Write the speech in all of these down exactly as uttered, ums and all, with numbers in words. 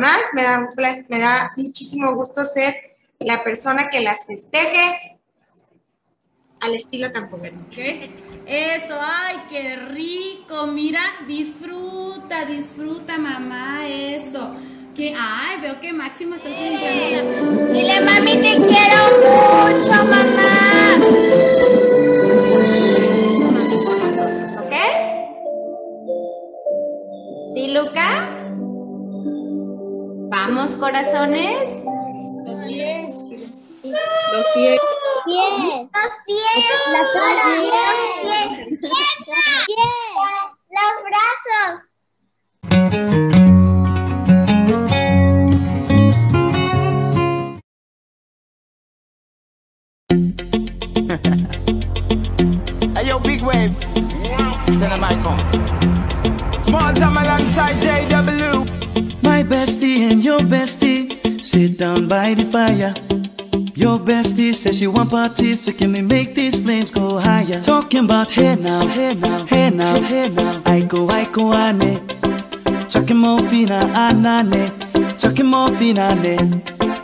mamás. Me da, un pla- me da muchísimo gusto ser la persona que las festeje al estilo Campoverno. ¿Qué? Eso, ay, qué rico. Mira, disfruta, disfruta, mamá, eso. Que, ay, veo que Máximo está utilizando la... Dile, mami, te quiero mucho, mamá. Mami con nosotros, ¿ok? ¿Sí, Luca? Vamos, corazones. Los pies. Los pies. Pies. Los pies. Las brazos. Los pies. Los brazos. Hey yo, big wave. Tell them I come. Small time alongside J W. My bestie and your bestie sit down by the fire. Your bestie says she want parties, so can we make these flames go higher? Talking about hey now, hey now, hey now, hey now. I go, I go, ane. Chucking more fina, anane. Chucking more fina, ane.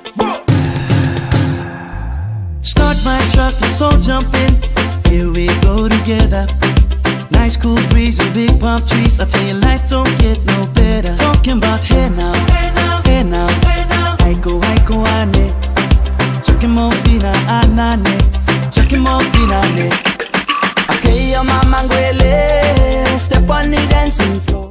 Start my truck, let's all jump in. Here we go together. Nice cool breeze and big palm trees. I tell you, life don't get no better. Talking about hey now, hey now, hey now, hey now. I go, I go, ane. Chucking more fina, anane. Chucking more fina, ane. Okay, your mama ngwele. Step on the dancing floor.